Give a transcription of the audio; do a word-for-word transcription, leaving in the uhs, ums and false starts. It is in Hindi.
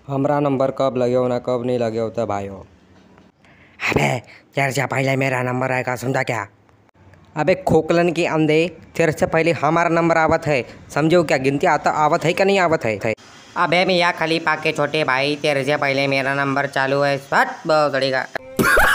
हमारा नंबर कब लगे हो ना कब नहीं लगे होता भाई हो। अबे तेरे से पहले मेरा नंबर आएगा, समझा क्या? अबे खोकलन की अंधे, तेरे से पहले हमारा नंबर आवत है, समझो क्या? गिनती आता आवत है क्या नहीं आवत है? अबे मियाँ खलीफा के छोटे भाई, तेरे से पहले मेरा नंबर चालू है। हट बहुत का